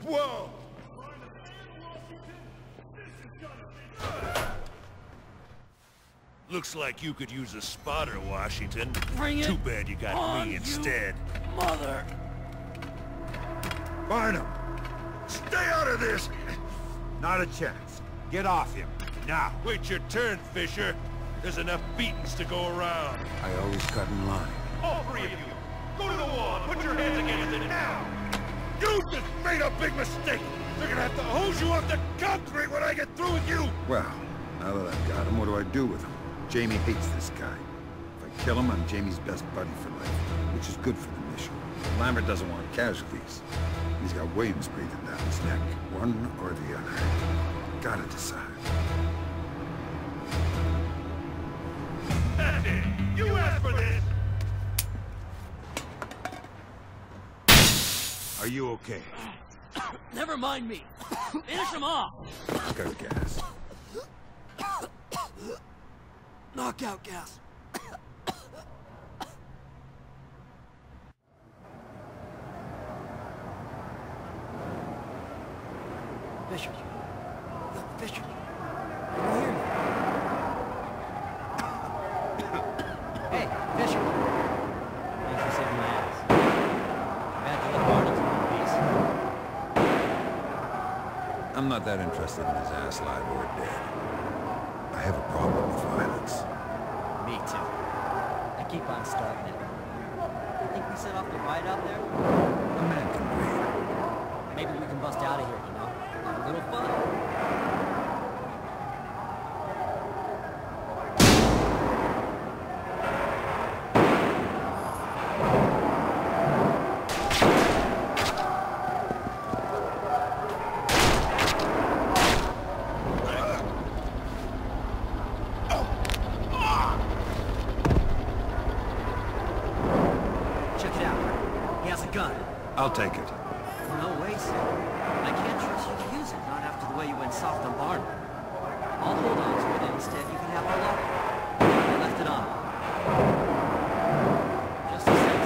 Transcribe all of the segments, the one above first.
Whoa! Looks like you could use a spotter, Washington. Bring it Too bad you got me instead. Mother! Barnum! Stay out of this! Not a chance. Get off him, now. Wait your turn, Fisher. There's enough beatings to go around. I always cut in line. All three of you, go to the wall and put your hands against it now! You just made a big mistake! They're gonna have to hose you off the concrete when I get through with you! Well, now that I've got him, what do I do with him? Jamie hates this guy. If I kill him, I'm Jamie's best buddy for life, which is good for the mission. Lambert doesn't want casualties. He's got Williams breathing down his neck. One or the other. Gotta decide. That's it! You asked for this! Are you okay? Never mind me. Finish him off. Got gas. Knockout gas. Fisher. Fisher. Can you hear me? Hey, Fisher. Thanks for saving my ass. Bad to let Barnum's in peace. I'm not that interested in his ass live or dead. I have a problem with violence. Me too. I keep on starting it. You think we set off the riot out there? A man can breathe. Maybe we can bust out of here, you know? Have a little fun. I'll take it. No way, sir. I can't trust you to use it, not after the way you went soft on Barnum. I'll hold on to it, and instead you can have our luck. I left it on. Just a sense.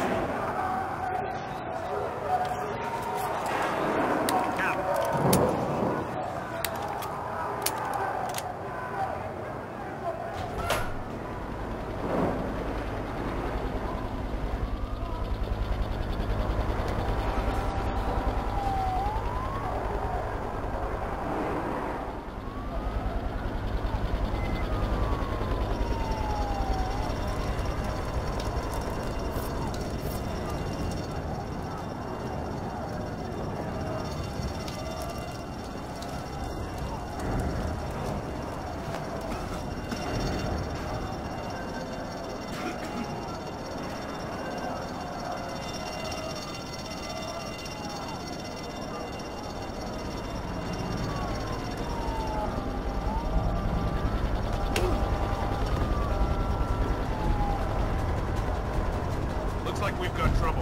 Looks like we've got trouble.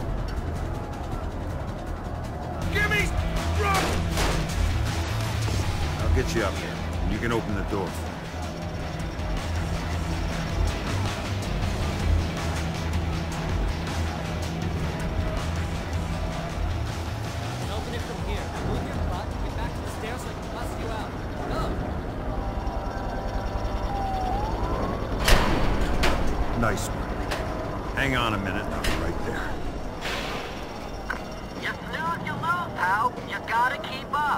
Gimme struck! I'll get you up here, and you can open the door. Open it from here. Move your butt and get back to the stairs so I can bust you out. Go! Nice one. Hang on a minute, I'll be right there. You snooze, you lose, pal. You gotta keep up.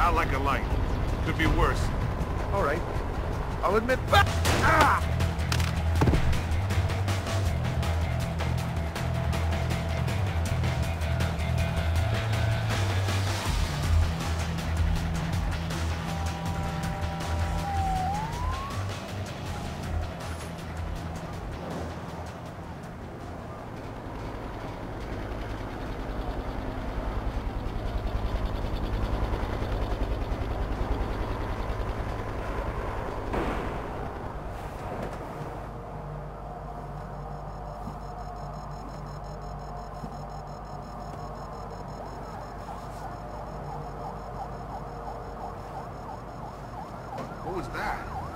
Out like a light. Could be worse. All right. I'll admit... Ah! What was that?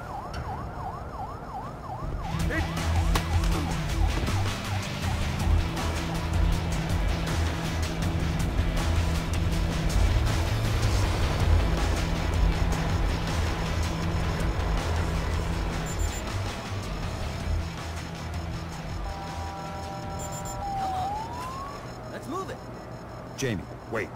Come on. Let's move it. Jamie, wait.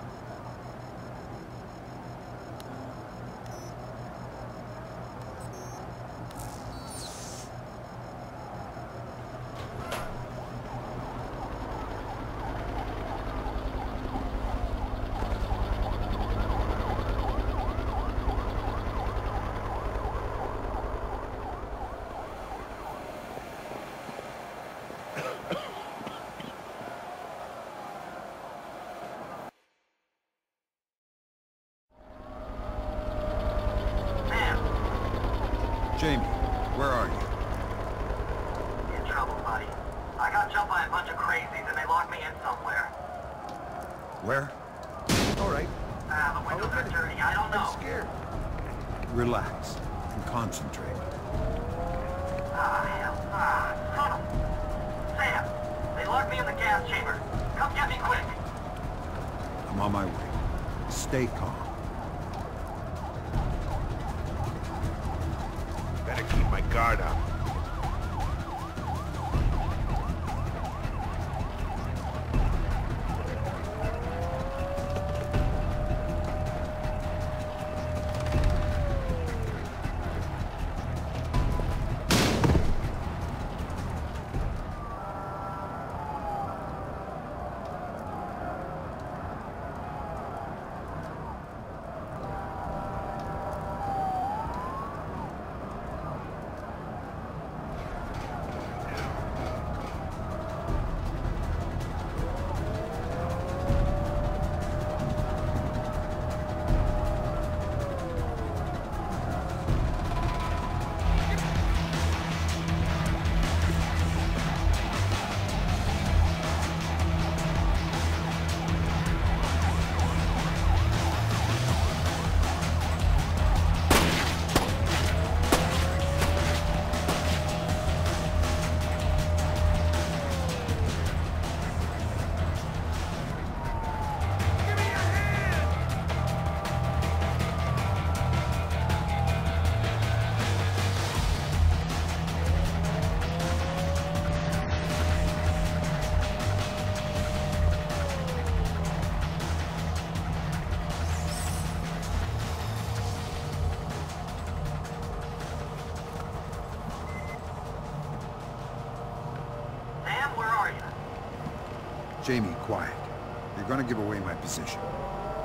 Jamie, where are you? In trouble, buddy. I got jumped by a bunch of crazies and they locked me in somewhere. Where? All right. The windows are dirty. I don't know. I'm scared. Relax and concentrate. Hell. Son of... Sam, they locked me in the gas chamber. Come get me quick. I'm on my way. Stay calm. Better keep my guard up. Sam, where are you? Jamie, quiet. You're gonna give away my position.